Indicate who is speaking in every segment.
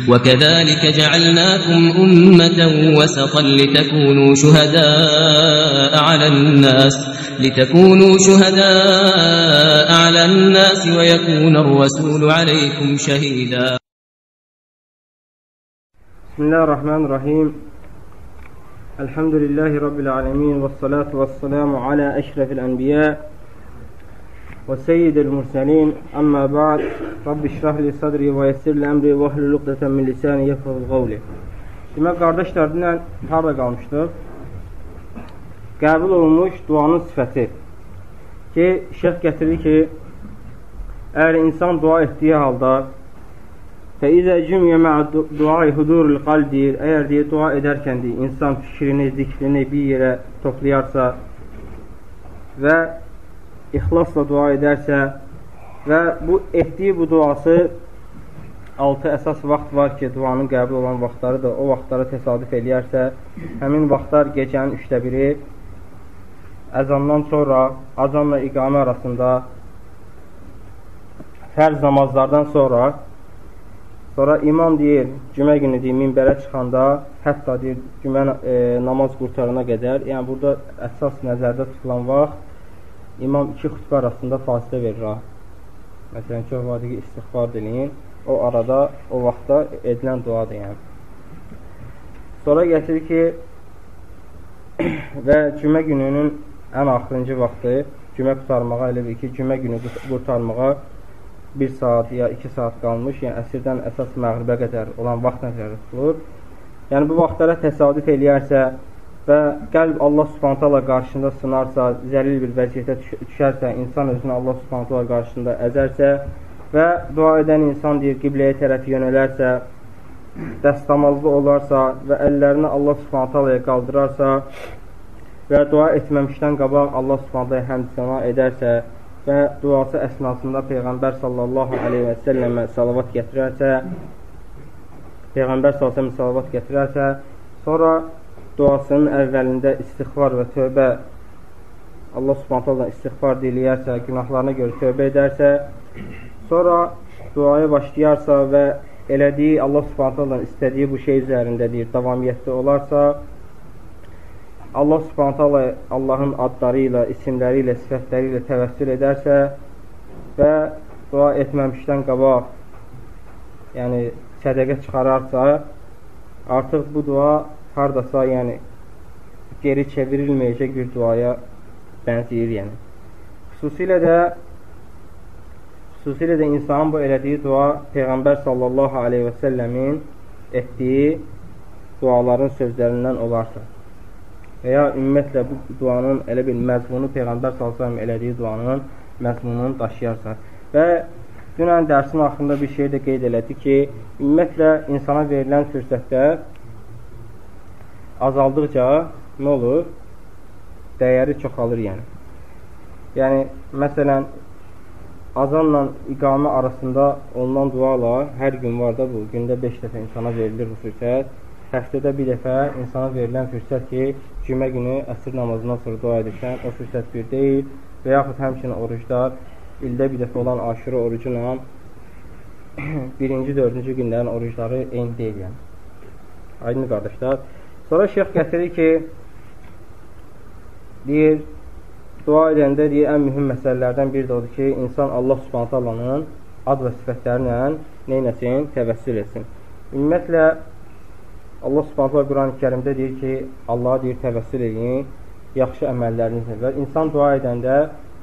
Speaker 1: وَكَذَٰلِكَ جَعَلْنَاكُمْ أُمَّةً وَسَطًا لِتَكُونُوا شُهَدَاءَ عَلَى النَّاسِ وَيَكُونَ الرَّسُولُ عَلَيْكُمْ شَهِيدًا.
Speaker 2: Bismillahirrahmanirrahim. Elhamdülillahi Rabbil alemin. Vessalatu vesselamu ala eşrefil enbiya ve seyyidil murselin. Amma ba'd. Rabbi şrahli sadri və yessirli əmri və hlul uqdatan min lisani yefqahu qawli. Demək, qardaşlarla harada qalmışdıq? Qəbul olunmuş duanın sifəti. Ki, şeyx gətirir ki, əgər insan dua etdiyi halda فَإِذَا جُمْيَ مَعَ دُعَاءِ حُضُورِ الْقَلْبِ deyir, əgər deyir, dua edərkən deyir, insan fikrini, zikrini bir yerə toplayarsa və ixlasla dua edərsə və bu etdiyi bu duası 6 əsas vaxt var ki, duanın qəbul olan vaxtları da o vaxtlara təsadüf eləyərsə, həmin vaxtlar gecənin 1/3 əzandan sonra, azanla iqamə arasında, fərz namazlardan sonra imam deyir, cümə günü deyir, minbərə çıxanda, hətta deyir, cümə namaz qurtarana qədər, yəni burada əsas nəzərdə tutulan vaxt, imam 2 xütbə arasında fasilə verir. Məsələn, çox var ki, istiğfar deyin, o arada, o vaxtda edilən duadır yəni. Sonra gətirir ki, və cümə gününün ən axırıncı vaxtı, cümə qurtarmağa, elə bir ki, cümə günü qurtarmağa 1 saat ya 2 saat qalmış, yəni əsrdən əsas məğribə qədər olan vaxt nəzərdə tutulur. Yəni bu vaxtlara təsadüf eləyərsə və qəlb Allah Subhanahu taala qarşısında sınarsa, zəlil bir vəziyyətə düşərsə, insan özünü Allah Subhanahu taala qarşısında əzərsə və dua edən insan deyir, qibləyə tərəf yönələrsə, dəstəmazlı olarsa və əllərini Allah Subhanahu taalaya qaldırarsa və dua etməmişdən qabaq Allah Subhanahu taalaya həmd səna edərsə və duası əsnasında Peyğəmbər sallallahu aleyhi və səlləmə salavat gətirərsə, sonra duasının əvvəlində istiğfar və tövbə, Allah Subhanahu taala'dan istiğfar diləyərsə, günahlarına görə tövbə edərsə, sonra duaya başlayarsa və elədiyi, Allah Subhanahu taala'dan istədiyi bu şey üzərində deyir, davamiyyətli olarsa, Allah Subhanahu taala Allahın adları ilə, isimləri ilə, sifətləri ilə təvəssül edərsə və dua etməmişdən qabaq, yəni sədəqə çıxararsa, artıq bu dua hardasa, yəni geri çevrilməyəcək bir duaya bənzəyir, yəni. Xüsusilə də insanın bu elədiyi dua Peyğəmbər sallallahu aleyhi və səlləmin etdiyi duaların sözlərindən olarsa və ya ümumiyyətlə bu duanın elə bir məzmunu Peyğəmbər s.ə.v elədiyi duanın məzmununu daşıyarsa və dünən dərsin axırında bir şey də qeyd elədi ki, ümumiyyətlə insana verilən fürsətlər azaldıqca nə olur? Dəyəri çoxalır yəni. Yəni, məsələn, azanla iqamə arasında olunan dualar hər gün var da bu, gündə 5 dəfə insana verilir bu fürsət. Həftədə bir dəfə insana verilən fürsət ki, cümə günü əsr namazından sonra dua edirsən, o fürsət bir deyil və yaxud həmçinin oruclar, ildə bir dəfə olan aşırı orucuyla 1-ci, 4-cü günlərin orucları eyni deyil yəni. Aydın qardaşlar. Sonra şeyx gətirir ki, deyir, dua edəndə deyir, ən mühüm məsələlərdən biri də odur ki, insan Allah Subhanahu taala'nın ad və sifətlərlə neynəsin? Təvəssül etsin. Ümumiyyətlə, Allah Subhanahu taala Quran-ı Kərimdə deyir ki, Allaha deyir, təvəssül edin, yaxşı əməllərinizlə və insan dua edəndə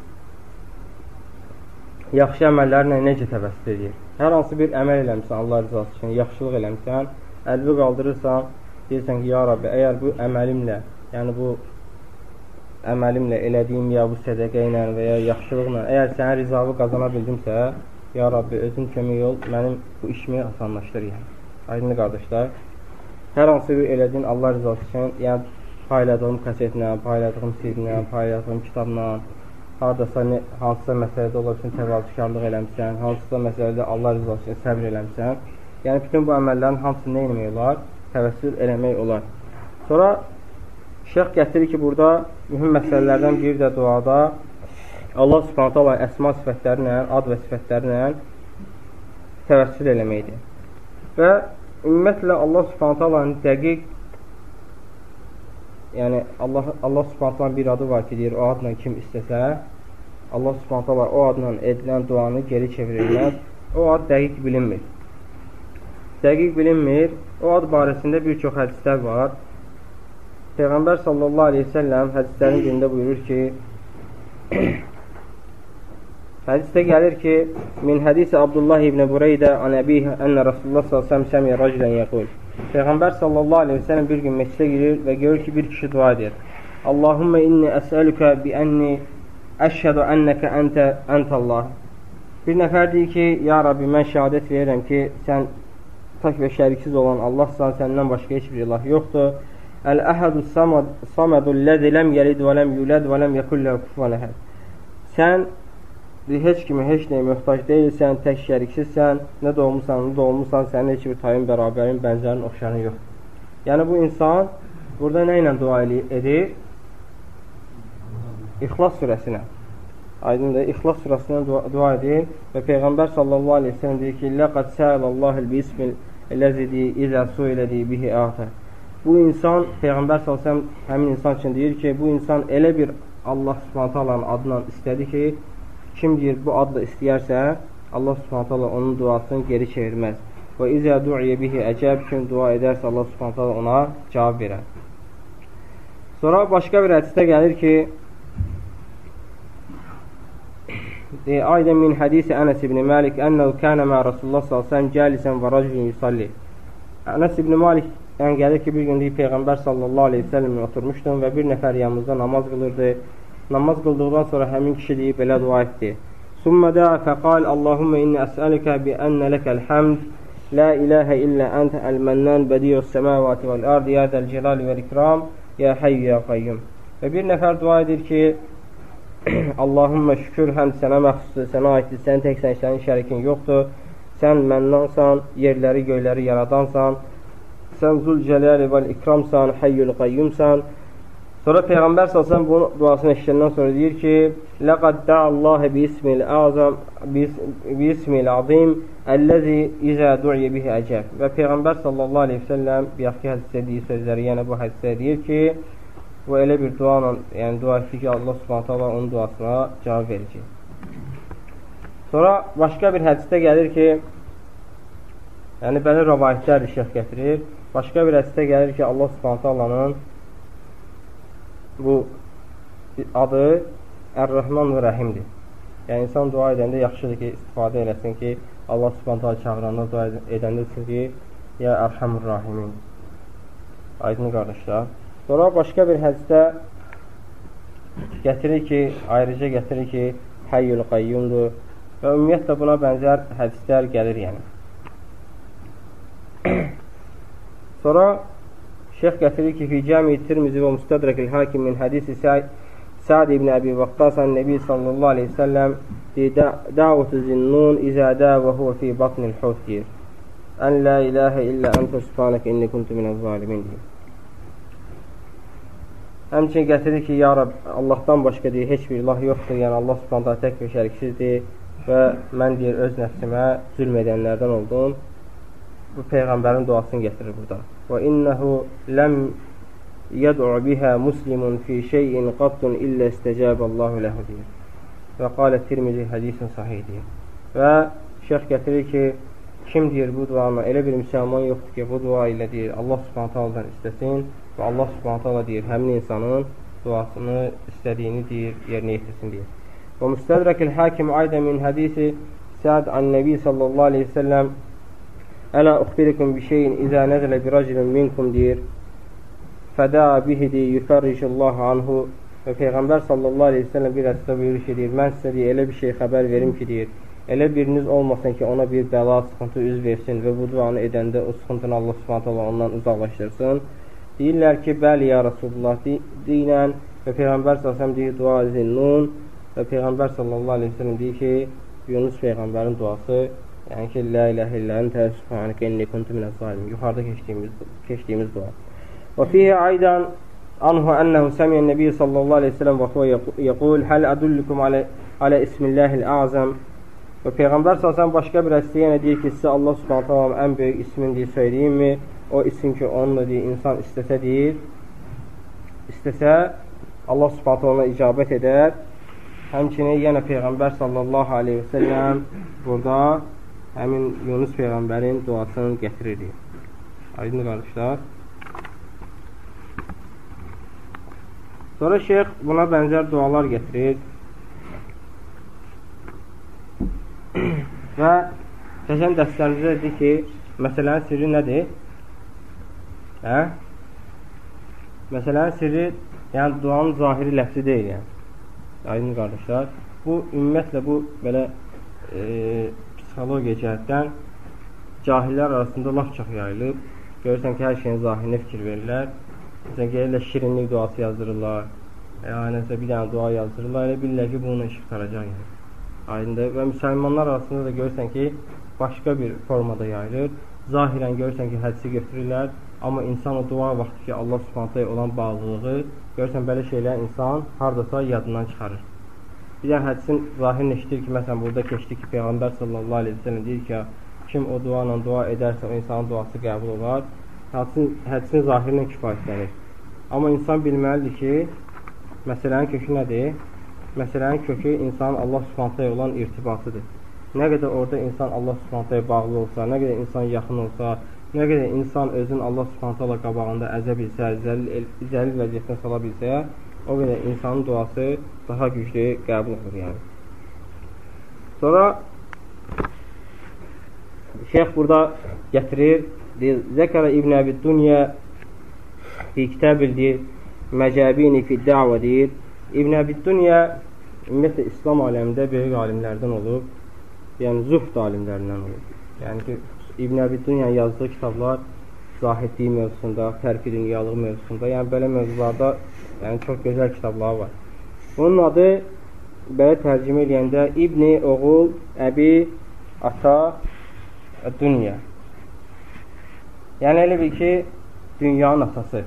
Speaker 2: yaxşı əməllərlə necə təvəssül edir? Hər hansı bir əməl eləmişsən Allah rızası üçün, yaxşılıq eləmişsən, əlbi qaldırırsan, deyirsən ki, ya Rabbi, əgər bu əməlimlə, yəni bu əməlimlə elədiyim ya bu sədəqə ilə və ya yaxşılıqla, əgər sənin rizavı qazana bildimsə, ya Rabbi, özün kömək ol, mənim bu işimi asanlaşdır yəni. Aydın qardaşlar, hər hansı bir elədiyin Allah rızası üçün, yəni payladığım kasetlə, payladığım CD-lə, payladığım kitabla, hansısa məsələdə olar üçün təvazükarlıq eləmişsən, hansısa məsələdə Allah rızası üçün səbr eləmişsən, yəni bütün bu əməllərin hamısını nə eləmək olar? Təvəssül eləmək olar. Sonra şeyx gətirir ki, burada mühüm məsələlərdən biri də duada Allah Subhanahu taala əsma sifətləri ilə, ad və sifətləri ilə təvəssül eləməkdir. Və ümumiyyətlə Allah Subhanahu taalanın dəqiq, yəni Allah Subhanahu taalanın bir adı var ki, deyir, o adla kim istəsə, Allah Subhanahu taala o adla edilən duanı geri çevirilməz. O ad dəqiq bilinmir. Dəqiq bilinmir. O ad barəsində bir çox hədislər var. Peyğəmbər sallallahu aleyhi ve sellem hədislərin birində buyurur ki, hədisdə gəlir ki, min hədisi Abdullah ibn Bureydə an əbih ənə Rasulullah sallallahu aleyhi ve sellem səmiyə racilən yəqul. Peyğəmbər sallallahu aleyhi ve sellem bir gün məscidə girir və görür ki, bir kişi dua edir. Allahümmə inni əsəlükə bi ənni əşhədu ənəkə əntəllah. Bir nəfər deyir ki, ya Rabbi, mən şəhadət verirəm ki, sən tək və şəriksiz olan Allahsan, səndən başqa heç bir ilah yoxdur. Əl-əhədu samədu ləzi ləm yəlid və ləm yuləd və ləm yəkullə kufuvan əhəd. Sən heç kimi, heç nəyə möhtac deyilsən, tək şəriksizsən, nə doğulmusan, sənin heç bir tayın, bərabərin, bənzərin, oxşarın yoxdur. Yəni bu insan burada nə ilə dua edir? İxlas surəsinə. Aydındır, İxlas surəsindən dua edir və Peyğəmbər sallallahu aleyhi ve sellem deyir ki, Ləqəd səələllahil bismil ləzidi izə suilədi bihi ətə. Bu insan, Peyğəmbər sallallahu aleyhi ve sellem həmin insan üçün deyir ki, bu insan elə bir Allah subhanahu ta'alanın adından istədi ki, kim deyir bu adla istəyərsə, Allah subhanahu ta'ala onun duasını geri çevirməz. Və izə du'iyə bihi əcəb, kim dua edərsə Allah subhanahu ta'ala ona cavab verər. Sonra başqa bir hədisdə gəlir ki, Aydən min hədisi Ənəs ibn Malik ənəv kənə mə Rasulullah s.ə.v cəlisən və rəcülün yusalli. Ənəs ibn Malik gəlir ki, bir gün deyib, Peyğəmbər sallallahu aleyhi ve sellemlə oturmuşdum və bir nəfər yanımızda namaz qılırdı. Namaz qıldıqdan sonra həmin kişi deyib, belə dua etdi. Sümmə dəə fəqal, Allahümmə inni əsəlikə bi ənə ləkəl həmd, la iləhə illə əntə əl-mənnən bədiyyus səməvati vəl-ərd, yədəl cəlali vəl-ikram, ya hayyu ya qayyum. Və bir nəfər dua edir ki, Allahümmə şükür, həmd sənə məxsusdur, sənə aiddir, sən təksən, sənin şərikin yoxdur, sən mənnansan, yerləri, göyləri yaradansan, sən zülcələli vəl-ikramsan, hayyul qayyumsan. Sonra Peyğəmbər salsan bu duasını eşitəndən sonra deyir ki, Ləqəd dəəllahə bi-ismil azim, əlləzi izə du'iyə bihi əcəb. Və Peyğəmbər sallallahu aleyhi ve sellem bir yaxki hədisdə deyir sözləri, yəni bu hədisdə deyir ki, bu elə bir duanla, yəni dua etdi ki, Allah subhanahu ta'ala onun duasına cavab verəcək. Sonra başqa bir hədisdə gəlir ki, yəni belə rəvayətlər şərh gətirir. Başqa bir hədisdə gəlir ki, Allah subhanahu ta'alanın bu adı Ər-Rəhman və Rəhimdir. Yəni insan dua edəndə yaxşıdır ki, istifadə eləsin ki, Allah subhanahu ta'ala çağıranda dua edəndə üçün ki, ya Ərhəmur Rahimin. Aydın qardaşlar. Sonra başqa bir hədisdə gətirir ki, ayrıca gətirir ki, Hayyul Qayyumdur və ümumiyyətlə buna bənzər hədislər gəlir yəni. Sonra şeyx gətirir ki, fi cəmi Tirmizi və Müstədrəkil Hakim min hədisi Sa'd ibn Əbi Vaqqasan Nəbi sallallahu aleyhi ve sellem dəvətü zinnun izə dəvə huvə fi batnil hut deyir. Ən la iləhə illə əntə subhanək inni kuntu minəz zalimin deyir. Həmçinin gətirir ki, ya Rab, Allahdan başqa deyir, heç bir ilah yoxdur, yəni Allah subhanahu tək və şəriksizdir və mən deyir, öz nəfsimə zülm edənlərdən oldum. Bu Peyğəmbərin duasını gətirir burada. Və innəhu ləm yəd'u bihə muslimun fi şeyin qattun illə istəcəbəllahu ləhu deyir. Və qalə Tirmizi hədisin sahih deyir. Və şeyx gətirir ki, kim deyir bu duanı, elə bir müsəlman yoxdur ki, bu dua ilə deyir, Allah subhanahu istəsin və Allah subhanahu ta'ala deyir, həmin insanın duasını istədiyini deyir, yerinə yetirsin deyir. Və Müstədrəkil Hakim aydə min hədisi Sa'd an-Nəbi sallallahu aleyhi ve sellem Ələ uxbirikum bi şeyin izə nəzələ bi racilin minkum deyir. Fədə bihidir, yüfərricillahu anhu. Və Peyğəmbər sallallahu aleyhi ve sellem bir hədisdə buyurur ki, deyir, mən sizə deyir, elə bir şey xəbər verim ki, deyir, elə biriniz olmasın ki, ona bir bəla, sıxıntı üz versin və bu duanı edəndə o sıxıntını Allah subhanahu ta'ala ondan uzaqlaşdırsın. Deyirlər ki, bəli ya Rasulullah deyilən və Peyğəmbər s.ə.v deyir, dua zinnun və Peyğəmbər s.ə.v deyir ki, Yunus Peyğəmbərin duası, yəni ki, la iləhə illə əntə subhanəkə inni kuntu minəz zalimin, yuxarıda keçdiyimiz dua. Və fiyyə aydan anhu ənəhu səmiyyən Nəbi sallallahu aleyhi ve sellem və huvə yəqul həl ədullukum alə ismillahil azam Və Peyğəmbər sallallahu başqa bir hədisdə yenə deyir ki, sizə Allah Subhanahu taala ən böyük ismin deyir, söyləyimmi? O isim ki, onunla deyir, insan istəsə deyir, istəsə Allah Subhanahu taala icabət edər. Həmçinin yenə Peyğəmbər sallallahu aleyhi və səlləm burada həmin Yunus Peyğəmbərin duasını gətirir. Aydın qardaşlar. Sonra şeyx buna bənzər dualar gətirir. Və keçən dərslərimizdə dedik ki, məsələnin sirri nədir? Məsələnin sirri, yəni duanın zahiri ləfsi deyil, yəni. Aydın qardaşlar. Bu, ümumiyyətlə, bu belə psixologiya cəhətdən cahillər arasında laf çox yayılıb. Görürsən ki, hər şeyin zahirinə fikir verirlər. Məsələn, gəlirlər, şirinlik duası yazdırırlar. Nəsə bir dənə dua yazdırırlar. Elə bilirlər ki, bununla iş tutaracaq, yəni. Aydındır. Və müsəlmanlar arasında da görürsən ki, başqa bir formada yayılır. Zahirən görürsən ki, hədisi götürürlər. Amma insan o dua vaxtı ki, Allah Subhanahu olan bağlılığı, görürsən, belə şeylər insan haradasa yadından çıxarır. Bir dənə hədisin zahirini eşitir ki, məsələn, burada keçdi ki, Peyğəmbər sallallahu aleyhi ve sellem deyir ki, kim o dua ilə dua edərsə, o insanın duası qəbul olar. Hədisin zahirinə kifayətlənir. Amma insan bilməlidir ki, məsələnin kökü nədir? Məsələnin kökü insanın Allah Subhanahu olan irtibatıdır. Nə qədər orada insan Allah Subhanahu bağlı olsa, nə qədər insan yaxın olsa, nə qədər insan özün Allah Subhanahu qabağında əzə bilsə, zəlil vəziyyətinə sala bilsə, o qədər insanın duası daha güclü qəbul olur, yəni. Sonra şeyx burada gətirir, deyir, Zəkərə İbn Əbi Dünya fi kitabil deyir, Məcəbini fi da'va deyir. İbn Əbi Dünya ümumiyyətlə İslam aləmində böyük alimlərdən olub, yəni zuhd alimlərindən olub. Yəni ki, İbn Əbi Dünya yazdığı kitablar zahidliyi mövzusunda, tərk-i dünyalıq mövzusunda, yəni belə mövzularda yəni çox gözəl kitablar var. Bunun adı belə tərcümə eləyəndə İbni oğul Əbi Ata Dünya. Yəni elə bil ki, dünyanın atası.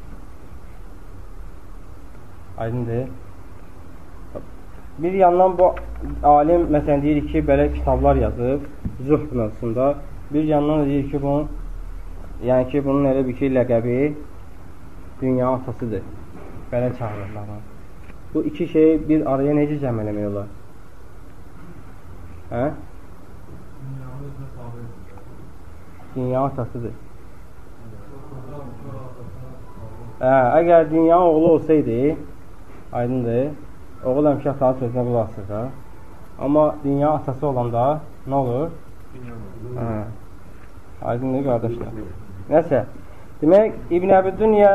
Speaker 2: Aydındır. Bir yandan bu alim məsələn deyir ki, belə kitablar yazıb zuhd mövzusunda. Bir yandan da deyir ki, yəni ki, bunun elə bir ki, ləqəbi dünya atasıdır. Belə çağırırlar. Bu iki şeyi bir araya necə cəm eləmək olar? Dünya atasıdır. Əgər dünya oğlu olsaydı, aydındır, oğul həmişə atanın sözünə qulaq asır da. Amma dünya atası olanda nə olur? Aydındır, qardaşlar. Nəsə, demək, İbn Əbi Dünya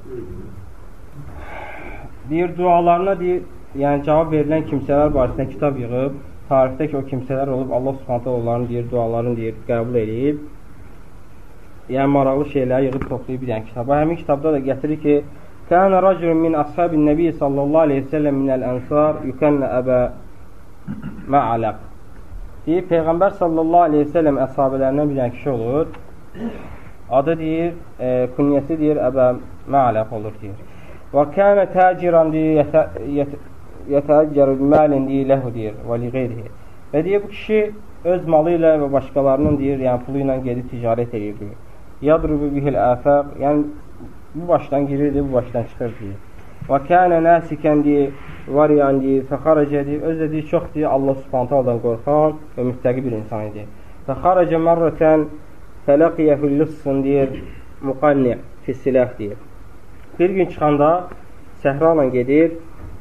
Speaker 2: deyir, dualarına deyir, yəni cavab verilən kimsələr barəsində kitab yığıb, tarixdə ki, o kimsələr olub, Allah Subhanahu onların deyir, dualarını deyir, qəbul edib, yəni maraqlı şeyləri yığıb toplayıb bir dənə kitaba. Həmin kitabda da gətirir ki, Kənə rəculun min əshabin nəbi sallallahu aleyhi ve sellem minəl ənsar yükənnə əbə mə'aləq. Deyir, Peyğəmbər sallallahu aleyhi ve sellem əshabələrindən bir dənə kişi olur. Adı deyir, künyəsi deyir, əbə mə'aləq olur deyir. Və kənə təciran deyir, yətəəccəru məlin deyir, ləhu deyir, və li qeyrihi. Və deyir, bu kişi öz malı ilə və başqalarının deyir, yəni pulu ilə gedib ticarət edir deyir. Yadrubu bihil əfəq, yəni bu başdan girirdi, bu başdan çıxır deyir. Və kənə nəsikən deyir, variyan deyir, fəxarəcə deyir, özdə deyir, çox deyir, Allah Subhanahu qorxan və müttəqi bir insan idi. Fəxarəcə mərrətən fələqiyə hüllüssun deyir, müqanni fissiləh deyir. Bir gün çıxanda səhra ilə gedir,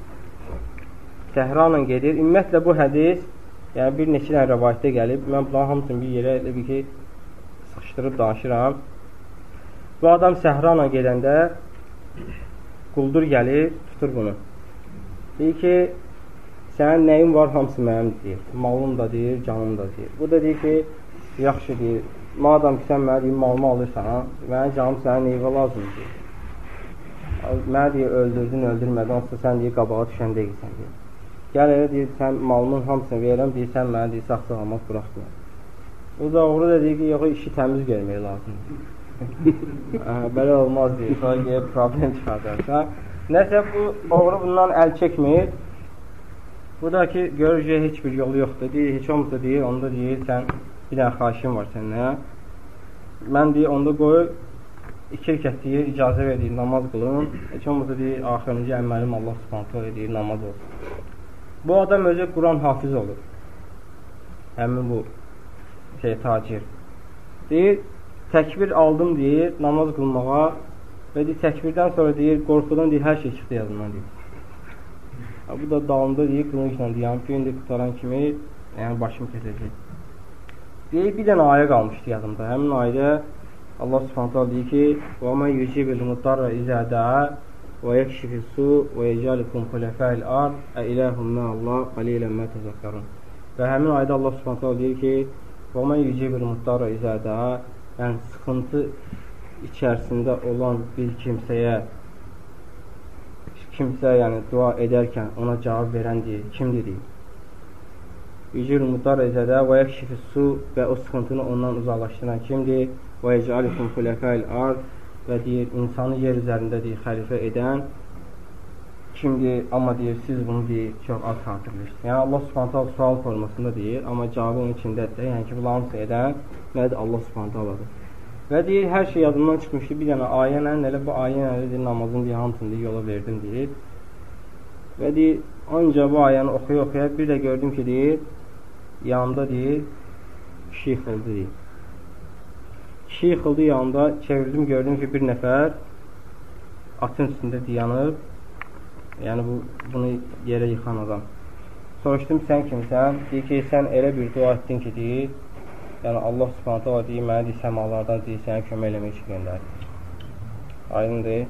Speaker 2: ümumiyyətlə bu hədis, yəni bir neçə dənə rəvayətdə gəlib, mən bunların hamısını bir yerə elə bir ki, sıxışdırıb danışıram. Bu adam səhra ilə gedəndə quldur gəlir, tutur bunu. Deyir ki, sənin nəyin var, hamısı mənim deyir. Malım da deyir, canım da deyir. Bu da deyir ki, yaxşı deyir, madam ki, sən mənə deyir, malımı alırsan, mənim canım sənin neyvə lazımdır deyir. Mənə deyir, öldürdün, öldürmədən, olsa sən deyir, qabağa düşən deyilsən deyir. Gəl elə deyir, sən malımın hamısını verirəm, deyir, sən mənə deyir, sağ-sağlamaq buraxmıyor. O da oğru da deyir ki, yox, işi təmiz görmək lazımdır. Belə olmaz deyir, sonra gəlib problem çıxardarsan. Nəsə bu oğru bundan əl çəkmir Bu da ki, görür ki, heç bir yolu yoxdur. Deyir, heç olmasa deyir, onda deyir, sən bir dənə xahişim var səninlə. Mən deyir, onda qoy, 2 rəkət deyir, icazə verir, namaz qılın. Heç olmasa deyir, axırıncı əməlim Allah subhanətə deyir, namaz olsun. Bu adam özü Quran hafiz olur. Həmin bu tacir. Deyir, təkbir aldım deyir, namaz qılmağa və deyir, təkbirdən sonra deyir, qorxudan deyir, hər şey çıxdı yazından deyir. Bu da dalında deyir, qılınçla deyir, gün deyir, qutaran kimi, yəni başım kesəcək. Deyir, bir dənə ayə qalmışdı yazımda. Həmin ayədə Allah subhanətə deyir ki, وَمَنْ يُجِبِ الْمُطَّرَّ إِذَا دَعَا وَيَكْشِفِ السُّوءَ وَيَجْعَلُكُمْ خُلَفَاءَ الْأَرْضِ أَإِلَٰهٌ مَّعَ اللَّهِ قَلِيلًا مَا تَذَكَّرُونَ. Və həmin ayədə Allah subhanətə deyir ki, وَمَنْ يُجِبِ الْمُطَّرَّ إِذَا دَعَا, yəni sıxıntı içərisində olan bir kimsə yəni dua edərkən ona cavab verən deyir, kimdir deyir? Yücül mudar ezədə və yəkşifi su və o sıxıntını ondan uzaqlaşdıran kimdir? Və yəcəalikum xulefəil ard və deyir, insanı yer üzərində deyir, xəlifə edən kimdir? Amma deyir, siz bunu deyir, çox az xatırlayırsınız. Yəni Allah subhanətə sual formasında deyir, amma cavabı onun içindədir. Yəni ki, bunların edən nədir? Allah subhanətə aladır. Və deyir, hər şey yadımdan çıxmışdı, bir dənə ayə ilə, elə bu ayə ilə deyir, namazın deyir, hamısını deyir, yola verdim deyir. Və deyir, ancaq bu ayəni oxuya-oxuya bir də gördüm ki, deyir, yanında deyir, kişi yıxıldı deyir. Kişi yıxıldı yanında, çevirdim, gördüm ki, bir nəfər atın üstündə dayanıb, yəni bunu yerə yıxan adam. Soruşdum, sən kimsən? Deyir ki, sən elə bir dua etdin ki, deyir, yəni Allah subhanətə var deyir, mənə deyir, səmalardan deyir, sənə kömək eləmək üçün göndərir. Aydındır.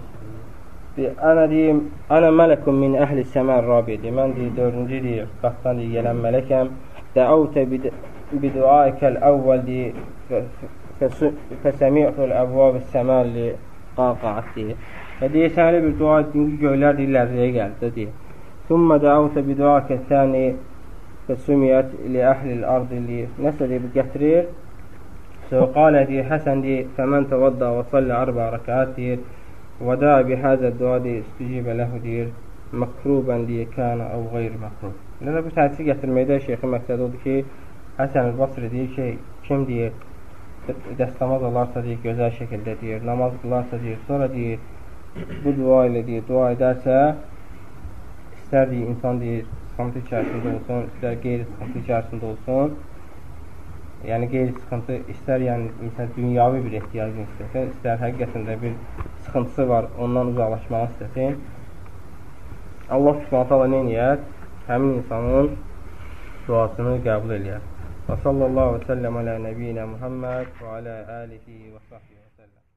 Speaker 2: Deyir, ənə mələkun min əhli səmər rabi deyir, mən deyir, 4-cü deyir, qatdan deyir, gələn mələkəm. Dəavtə biduaikəl əvvəl deyir, fəsəmi'tul əvvəb səmərli qaqaat deyir. Və deyir, sən elə bir dua etdin ki, göylər deyir, lərzəyə gəldi deyir. Sümmə dəavtə biduaikəl səni فسميت لأهل الأرض اللي نسل بقترير فقال دي حسن دي فمن توضأ وصلى 4 ركعات دير ودعا بهذا الدعاء دي استجيب له دير مكروبا دي كان أو غير مكروب. لأن bu tədisi gətirməkdə şeyxin məqsədi odur ki, Həsən el-Basri deyir ki, kim deyir, dəstəmaz olarsa deyir, gözəl şəkildə deyir, namaz qılarsa deyir, sonra deyir, bu dua ilə deyir, dua edərsə, istər deyir, insan deyir, sıxıntı içərisində olsun, istər qeyri-sıxıntı içərisində olsun. Yəni, qeyri-sıxıntı istər yəni, insan dünyavi bir ehtiyacını istəsin, istər həqiqətində bir sıxıntısı var, ondan uzaqlaşmağı istəsin. Allah subhanətə Allah neyniyər? Həmin insanın duasını qəbul eləyər. Və sallallahu və səlləm alə nəbiyyinə Muhammed və alə alihi və sahbihi və səlləm.